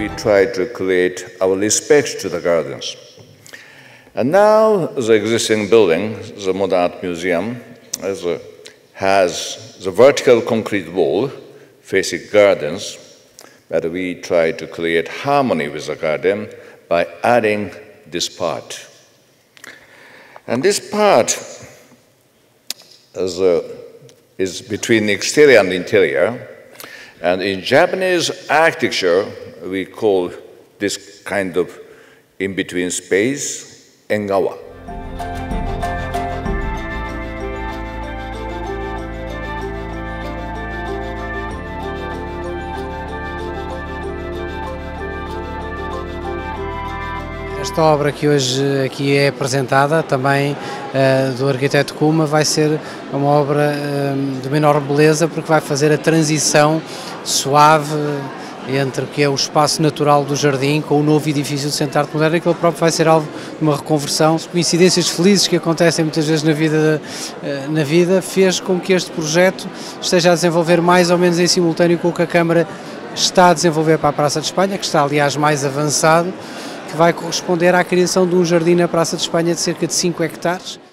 we try to create our respect to the gardens. And now the existing building, the Modern Art Museum, has the vertical concrete wall facing gardens, but we try to create harmony with the garden by adding this part. And this part is between exterior and interior. And in Japanese architecture, we call this kind of in-between space engawa. Esta obra que hoje aqui é apresentada, também do arquiteto Kuma, vai ser uma obra de uma enorme beleza, porque vai fazer a transição suave entre o que é o espaço natural do jardim com o novo edifício do Centro de Arte Moderna, que ele próprio vai ser alvo de uma reconversão. As coincidências felizes que acontecem muitas vezes na vida fez com que este projeto esteja a desenvolver mais ou menos em simultâneo com o que a Câmara está a desenvolver para a Praça de Espanha, que está aliás mais avançado, que vai corresponder à criação de um jardim na Praça de Espanha de cerca de 5 hectares.